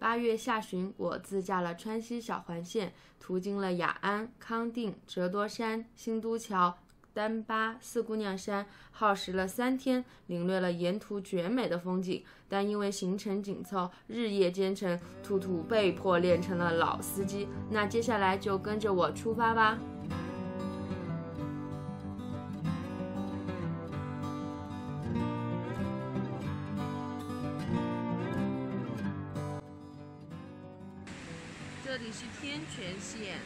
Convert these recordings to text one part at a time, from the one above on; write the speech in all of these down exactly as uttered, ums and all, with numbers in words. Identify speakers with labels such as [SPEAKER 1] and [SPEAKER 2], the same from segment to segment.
[SPEAKER 1] 八月下旬，我自驾了川西小环线，途经了雅安、康定、折多山、新都桥、丹巴、四姑娘山，耗时了三天，领略了沿途绝美的风景。但因为行程紧凑，日夜兼程，兔兔被迫练成了老司机。那接下来就跟着我出发吧。这里是天泉县。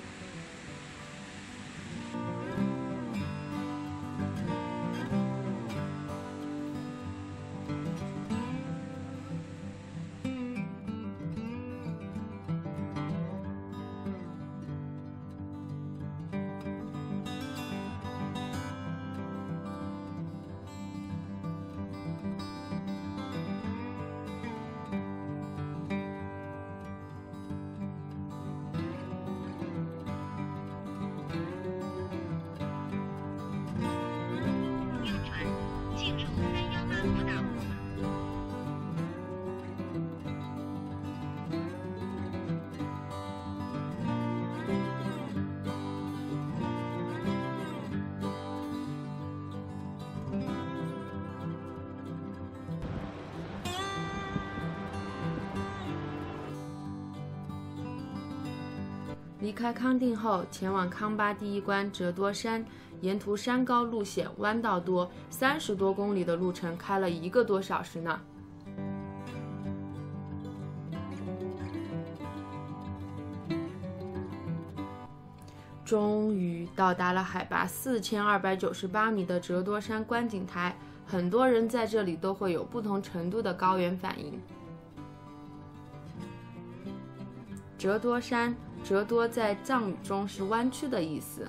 [SPEAKER 1] 离开康定后，前往康巴第一关折多山，沿途山高路险，弯道多，三十多公里的路程开了一个多小时呢。终于到达了海拔四千二百九十八米的折多山观景台，很多人在这里都会有不同程度的高原反应。折多山，折多在藏语中是弯曲的意思。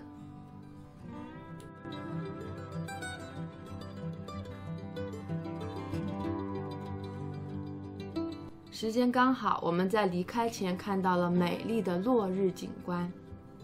[SPEAKER 1] 时间刚好，我们在离开前看到了美丽的落日景观。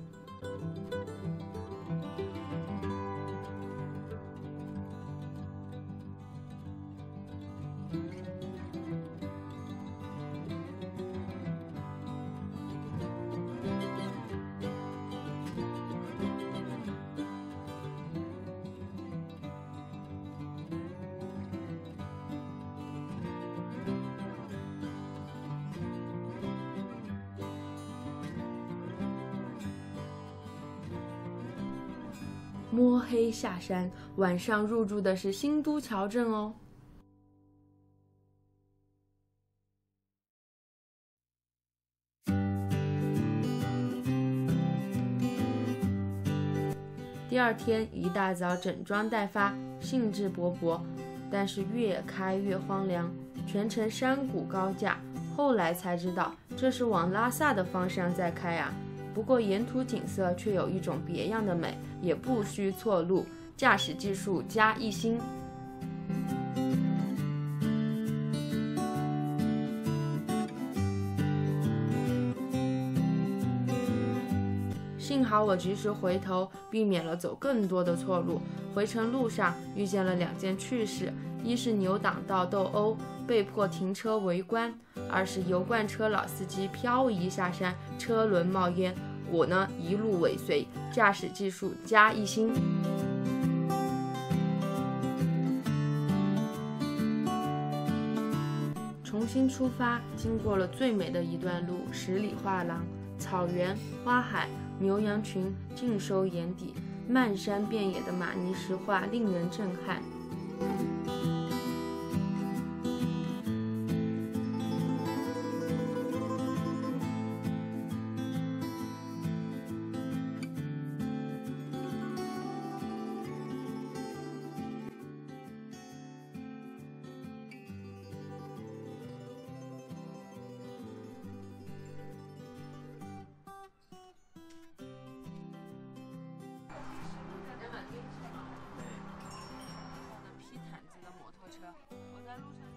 [SPEAKER 1] 摸黑下山，晚上入住的是新都桥镇哦。第二天一大早整装待发，兴致勃勃，但是越开越荒凉，全程山谷高架。后来才知道，这是往拉萨的方向在开啊。不过沿途景色却有一种别样的美，也不需错路，驾驶技术加一星。幸好我及时回头，避免了走更多的错路。回程路上遇见了两件趣事，一是牛党道斗殴，被迫停车围观；二是油罐车老司机漂移下山，车轮冒烟。我呢一路尾随，驾驶技术加一星。重新出发，经过了最美的一段路，十里画廊，草原、花海、牛羊群尽收眼底，漫山遍野的玛尼石画令人震撼。我在路上。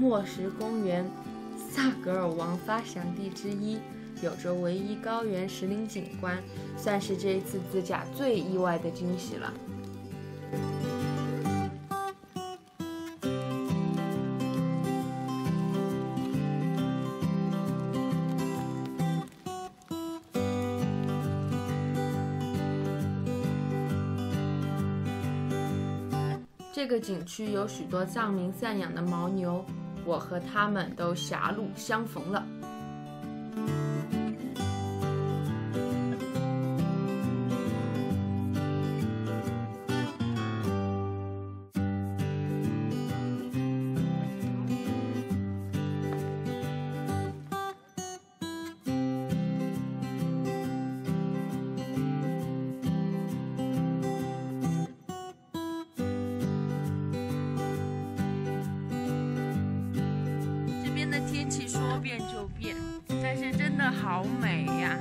[SPEAKER 1] 莫什公园，萨格尔王发祥地之一，有着唯一高原石林景观，算是这一次自驾最意外的惊喜了。这个景区有许多藏民散养的牦牛，我和他们都狭路相逢了。
[SPEAKER 2] 天气说变就变，但是真的好美呀！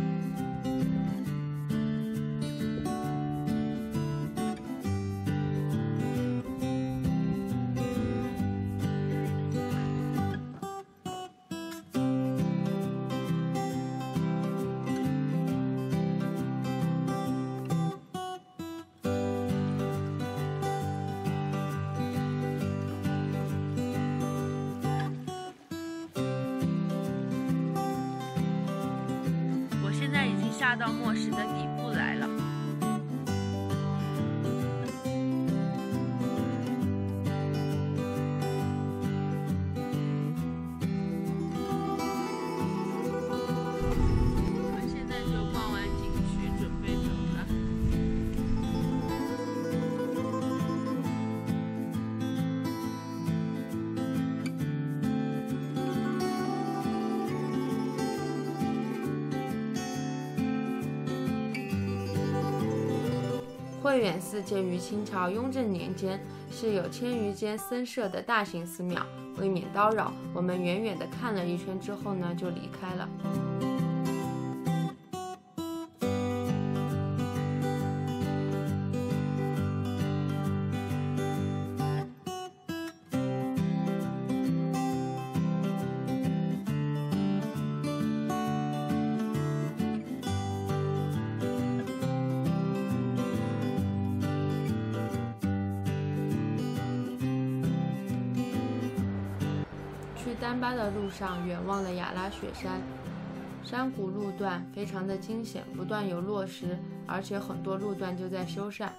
[SPEAKER 2] 现在已经下到莫什的底部来了。我们现在就逛完景区，准备走了。
[SPEAKER 1] 慧远寺建于清朝雍正年间，是有千余间僧舍的大型寺庙。为免叨扰，我们远远地看了一圈之后呢，就离开了。去丹巴的路上，远望了雅拉雪山，山谷路段非常的惊险，不断有落石，而且很多路段就在修缮。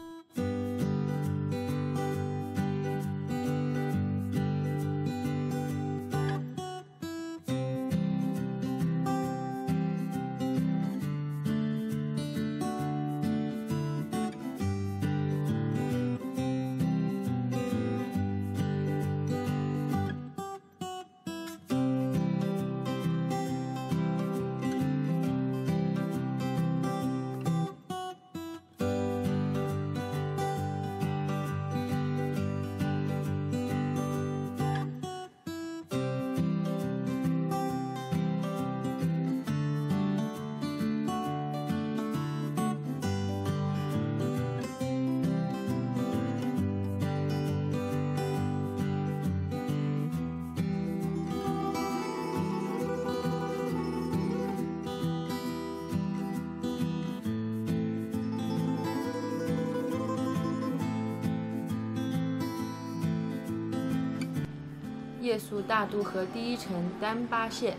[SPEAKER 1] 夜宿大渡河第一城丹巴县。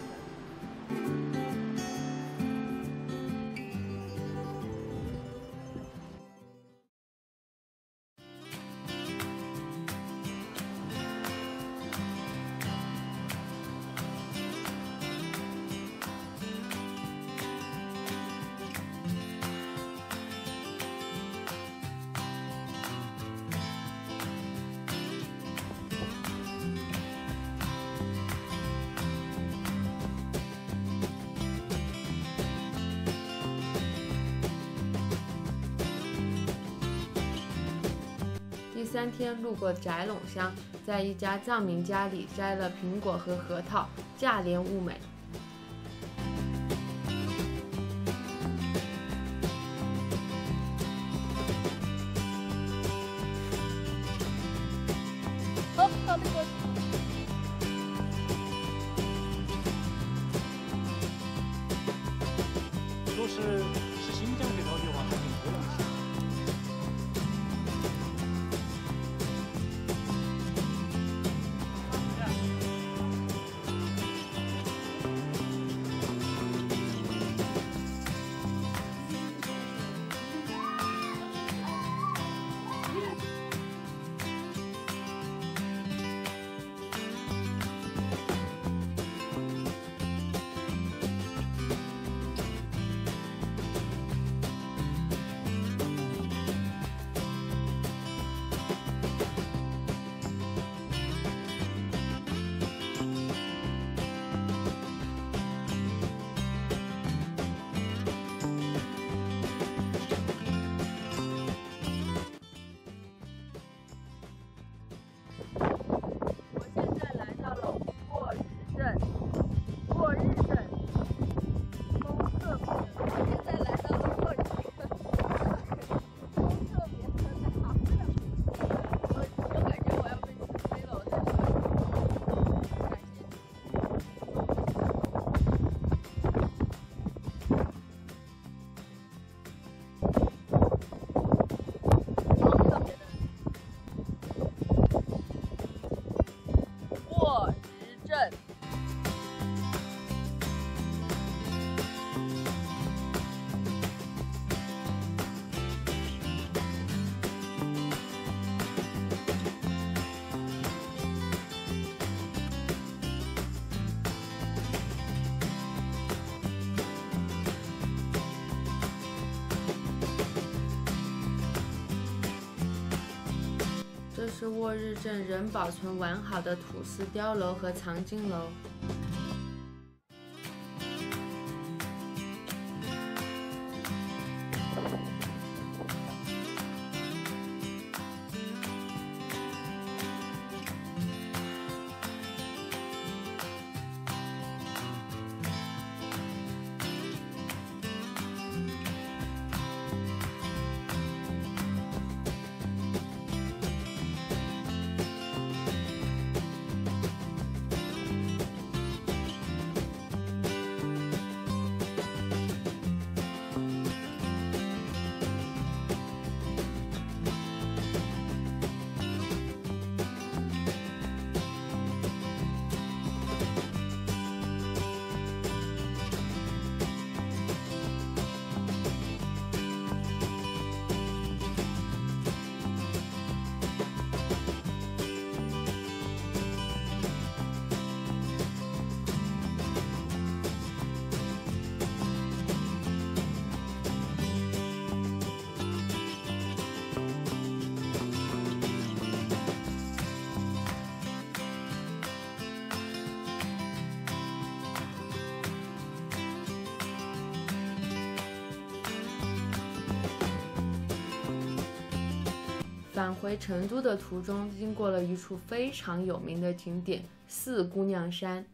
[SPEAKER 1] 第三天路过翟陇乡，在一家藏民家里摘了苹果和核桃，价廉物美。 是沃日镇仍保存完好的土司碉楼和藏经楼。返回成都的途中，经过了一处非常有名的景点四姑娘山。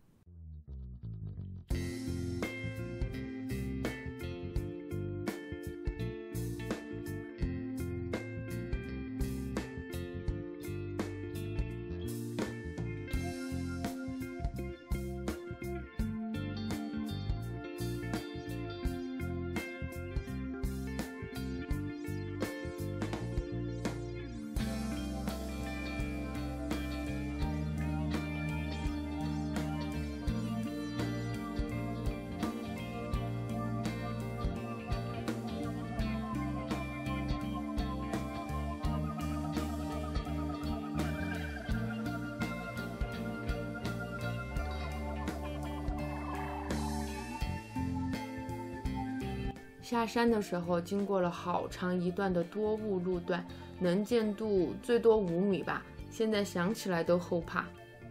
[SPEAKER 1] 下山的时候，经过了好长一段的多雾路段，能见度最多五米吧，现在想起来都后怕。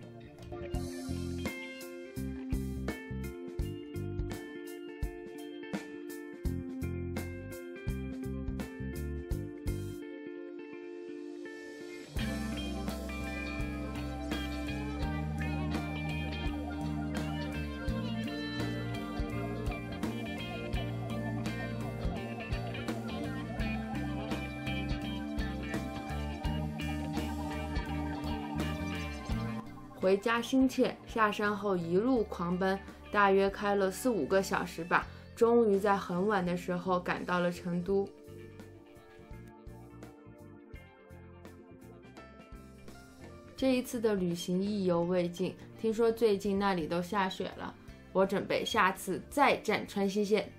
[SPEAKER 1] 回家心切，下山后一路狂奔，大约开了四五个小时吧，终于在很晚的时候赶到了成都。这一次的旅行意犹未尽，听说最近那里都下雪了，我准备下次再战川西线。